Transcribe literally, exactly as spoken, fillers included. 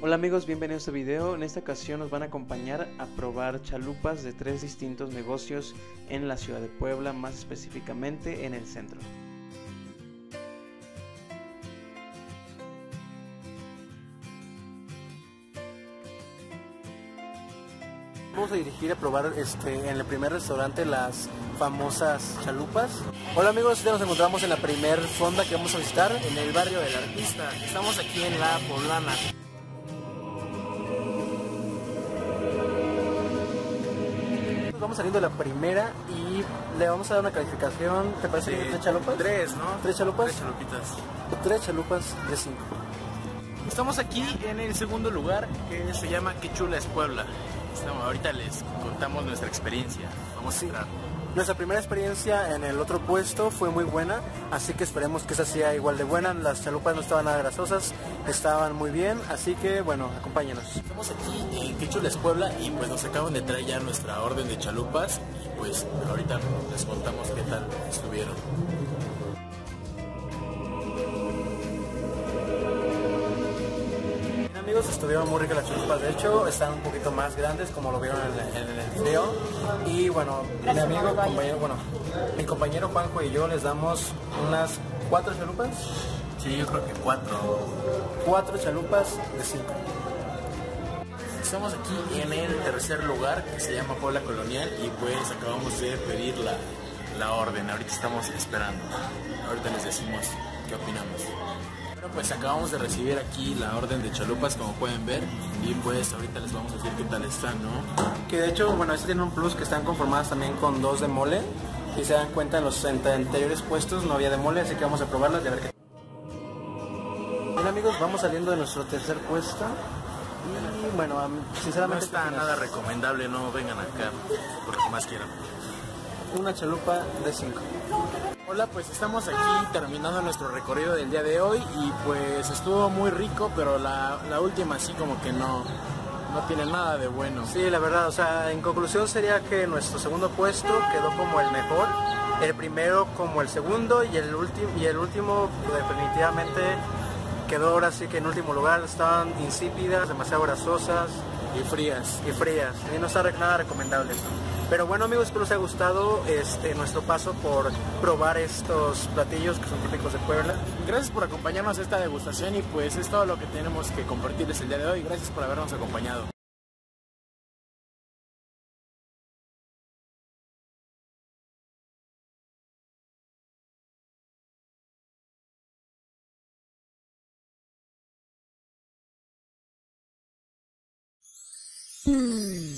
Hola amigos, bienvenidos a este video. En esta ocasión nos van a acompañar a probar chalupas de tres distintos negocios en la ciudad de Puebla, más específicamente en el centro. Vamos a dirigir a probar este, en el primer restaurante las famosas chalupas. Hola amigos, ya nos encontramos en la primer fonda que vamos a visitar, en el barrio del Artista. Estamos aquí en La Poblana. Vamos saliendo de la primera y le vamos a dar una calificación. ¿Te parece? Sí, tres chalupas? Tres, ¿no? ¿Tres chalupas? Tres chalupitas. Tres chalupas de cinco. Estamos aquí en el segundo lugar, que se llama Qué chula es Puebla. Estamos, ahorita les contamos nuestra experiencia. Vamos a entrar. Nuestra primera experiencia en el otro puesto fue muy buena, así que esperemos que esa sea igual de buena. Las chalupas no estaban nada grasosas, estaban muy bien, así que bueno, acompáñenos. Estamos aquí en Qué chula es Puebla y pues nos acaban de traer ya nuestra orden de chalupas y pues ahorita les contamos qué tal estuvieron. Amigos, estuvieron muy ricas las chalupas, de hecho están un poquito más grandes como lo vieron en el, en el video. Y bueno, mi amigo, compañero, bueno, mi compañero Juanjo y yo les damos unas cuatro chalupas. Sí, yo creo que cuatro. Cuatro chalupas de cinco. Estamos aquí en el tercer lugar, que se llama Puebla Colonial, y pues acabamos de pedir la, la orden. Ahorita estamos esperando. Ahorita les decimos qué opinamos. Bueno, pues acabamos de recibir aquí la orden de chalupas, como pueden ver, y pues ahorita les vamos a decir qué tal están, ¿no? Que de hecho, bueno, este tiene un plus, que están conformadas también con dos de mole. Si se dan cuenta, en los anteriores puestos no había de mole, así que vamos a probarlas y a ver qué. Bien amigos, vamos saliendo de nuestro tercer puesto. Y bueno, sinceramente... No está nada recomendable, no vengan acá, porque más quieran. Una chalupa de cinco. Hola, pues estamos aquí terminando nuestro recorrido del día de hoy y pues estuvo muy rico, pero la, la última sí como que no, no tiene nada de bueno. Sí, la verdad, o sea, en conclusión sería que nuestro segundo puesto quedó como el mejor, el primero como el segundo y el, último y el último definitivamente quedó ahora sí que en último lugar. Estaban insípidas, demasiado grasosas y frías. Y frías, y no está nada recomendable. Pero bueno amigos, espero les haya gustado este, nuestro paso por probar estos platillos que son típicos de Puebla. Gracias por acompañarnos a esta degustación y pues es todo lo que tenemos que compartirles el día de hoy. Gracias por habernos acompañado. Hmm.